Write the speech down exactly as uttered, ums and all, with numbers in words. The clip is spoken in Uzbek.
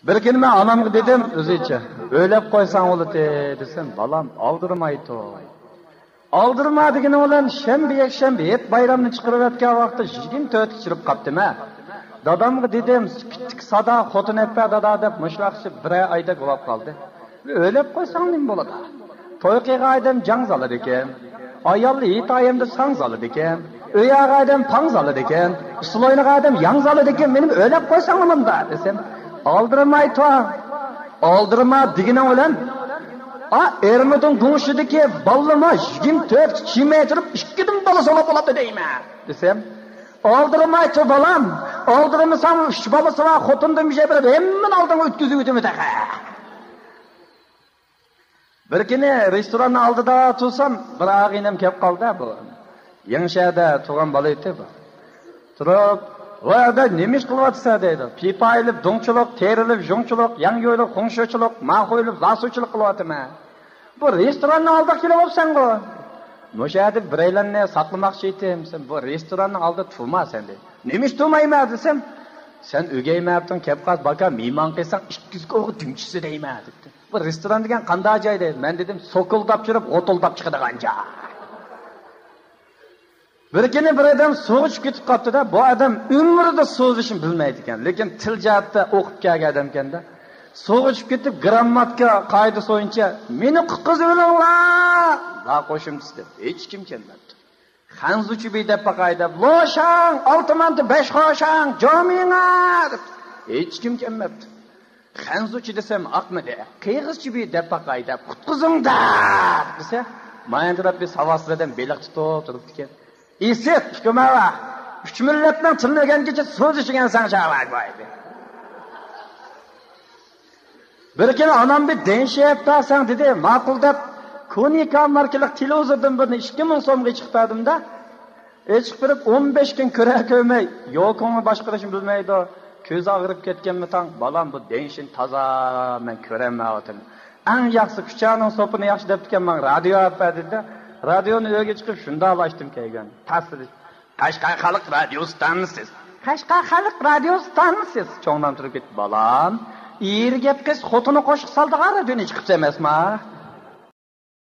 Bir kuni men onamga dedim o'zicha, o'ylab qo'ysang bo'ladi desam, balam aldırmaydi. Aldırma degani bilan shanba yakshanba et bayramni chiqarayotgan vaqtda yigirma to'rt chirib qaptimi? Dadamga dedim, pittik sada xotin etpa dada deb mushvaqchi bir oyda qolib qoldi. O'ylab qo'ysang nima bo'ladi? To'y qilgan odam jang zaladi ekan. Ayolli it ayamda sang zaladi ekan. Öyaga adam pang zaladi ekan. Usuloynaga adam yang zaladi ekan. Menim o'ylab qo'ysang nimda desam, aldırmay to'a. Aldırma degani bilan a ermidin g'ushidagi ballama yigirma to'rt chimay turib ikkidan bola solib oladi deyman desam, aldırmay to balam, aldırmasam uch bolasi va xotindan bir şey berib, hemmen oldinga o'tkazib o'timi taqa. Bir kuni restoranning oldida tursam, bir og'inam kelib qoldi bu. Yangishada tug'an bola edi bu. Turib, "Voyda nima ish qilyapsan?" dedi. Pipayilib, do'ngchilik, terilib, jo'ngchilik, yangi yo'lib, qo'ngshochilik, ma'qulib, lasuchilik qilyapman. Bu restoranning oldiga kelyapsan-ku. Mo'shadi biraylarni saqlamoqchi edim. Sen bu restoranning oldida turma sen dedi. Nima ish turmayman desam, sen o'gaymayapsan, kelib qaz baka mehmon qilsang ikki yuz o'g'ri dumchisi deyman dedi. Bu restoran degan qanday joy dedi. Men dedim, so'kildab yurib, o'toldab chiqadigan joy. Bir kuni bir odam so'g'ishib ketib qoldi-da, bu odam umrida so'zishni bilmaydi ekan, lekin til jihatda o'qib kelgan odam ekanda. So'g'ishib ketib grammatika qoida bo'yicha meni qiqizib olinglar, la qo'shimsiz deb hech kim kelmadi. Xanzuchi beyda qoida, "Loshang, oltimanti besh qo'shang, jominga" deb hech kim kelmadi. Xanzuchi desam aqmidi, qiyg'izchi beyda qoida, "Qutqizingda" desa, "Men taraf bir savoslardan beliq tutib turibdi ekan." İset, kumava. Üç milletten tırnagangacha so'z ichigan san chaqlak boydi. Bir kuni onam bir denshayapsan dedi, ma'qul deb konika markalik televizordan birni ikki ming so'mga chiqardim-da. E chiqib o'n besh kun ko'ra ko'may, yo'qni boshqarishni bilmaydi. Ko'z og'rib ketganmi tang, balam bu denshin toza, men ko'ramayapman. Eng yaxshi kuchaning sopini yaxshi debdikan, men radio yapadi-da. Radyoni uyga chiqib shunda alashdim kelgan. Ta'sir. Qashqar xalq radio stansiyasi. Qashqar xalq radio stansiyasi. Cho'ngdan turib ketdi balam. Er gap qiz xotini qo'shiq saldiga radioni chiqibsa emasmi?